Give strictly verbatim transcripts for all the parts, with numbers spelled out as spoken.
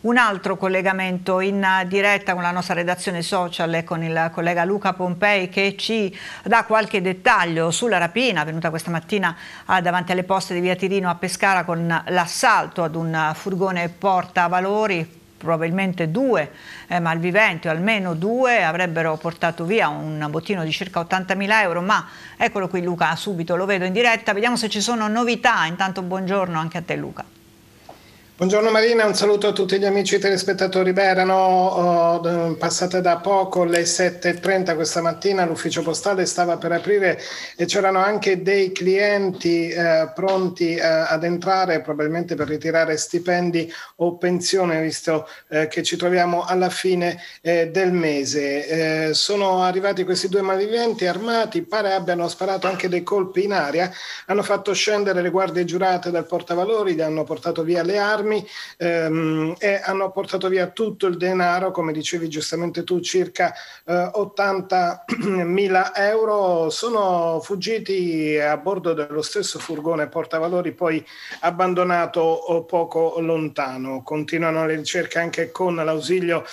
un altro collegamento in diretta con la nostra redazione social e con il collega Luca Pompei, che ci dà qualche dettaglio sulla rapina avvenuta questa mattina davanti alle poste di via Tirino a Pescara, con l'assalto ad un furgone portavalori. Probabilmente due eh, malviventi, o almeno due, avrebbero portato via un bottino di circa ottantamila euro, ma eccolo qui Luca, subito lo vedo in diretta, vediamo se ci sono novità. Intanto buongiorno anche a te Luca. Buongiorno Marina, un saluto a tutti gli amici telespettatori. Beh, erano oh, passate da poco le sette e trenta questa mattina, l'ufficio postale stava per aprire e c'erano anche dei clienti eh, pronti eh, ad entrare, probabilmente per ritirare stipendi o pensione, visto eh, che ci troviamo alla fine eh, del mese. Eh, sono arrivati questi due malviventi armati, pare abbiano sparato anche dei colpi in aria, hanno fatto scendere le guardie giurate dal portavalori, gli hanno portato via le armi, Ehm, e hanno portato via tutto il denaro, come dicevi giustamente tu, circa eh, ottantamila euro. Sono fuggiti a bordo dello stesso furgone portavalori, poi abbandonato poco lontano. Continuano le ricerche anche con l'ausilio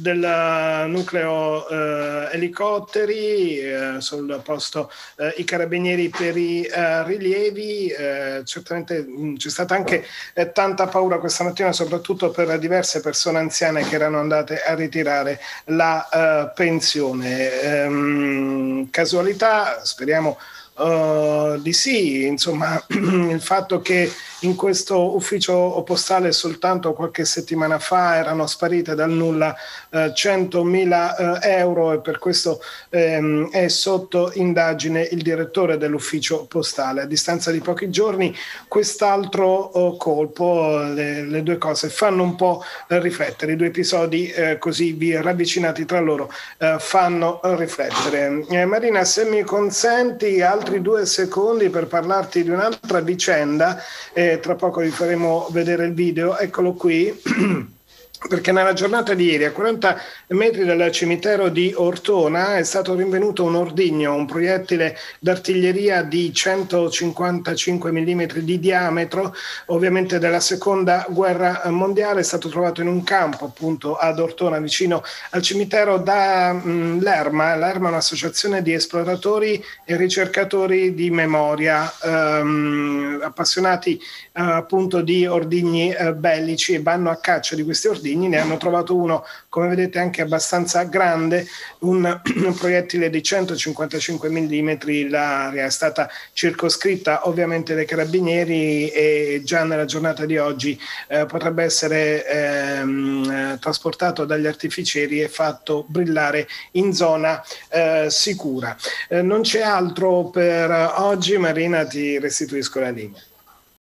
del nucleo eh, elicotteri, eh, sul posto eh, i carabinieri per i eh, rilievi. Eh, certamente c'è stata anche eh, tanta paura questa mattina, soprattutto per diverse persone anziane che erano andate a ritirare la uh, pensione. Ehm, casualità? Speriamo uh, di sì. Insomma, il fatto che in questo ufficio postale soltanto qualche settimana fa erano sparite dal nulla eh, centomila eh, euro, e per questo ehm, è sotto indagine il direttore dell'ufficio postale. A distanza di pochi giorni quest'altro oh, colpo, le, le due cose fanno un po' eh, riflettere, i due episodi eh, così ravvicinati tra loro eh, fanno riflettere. Eh, Marina, se mi consenti altri due secondi per parlarti di un'altra vicenda, eh, tra poco vi faremo vedere il video, eccolo qui. Perché nella giornata di ieri, a quaranta metri dal cimitero di Ortona, è stato rinvenuto un ordigno, un proiettile d'artiglieria di centocinquantacinque millimetri di diametro, ovviamente della seconda guerra mondiale. È stato trovato in un campo appunto ad Ortona, vicino al cimitero, da mh, l'ERMA. L'ERMA è un'associazione di esploratori e ricercatori di memoria, ehm, appassionati eh, appunto di ordigni eh, bellici, e vanno a caccia di questi ordigni. Ne hanno trovato uno, come vedete, anche abbastanza grande, un, un proiettile di centocinquantacinque millimetri. L'area è stata circoscritta ovviamente dai carabinieri e già nella giornata di oggi eh, potrebbe essere ehm, trasportato dagli artificieri e fatto brillare in zona eh, sicura. Eh, non c'è altro per oggi, Marina, ti restituisco la linea.